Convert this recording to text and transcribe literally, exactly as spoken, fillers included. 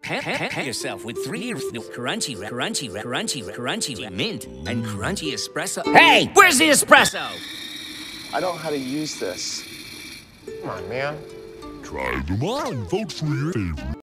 Pamper yourself with three crunchy, crunchy, crunchy, crunchy mint and crunchy espresso. Hey, where's the espresso? I don't know how to use this. Come on, man. Try them on. Vote for your favorite.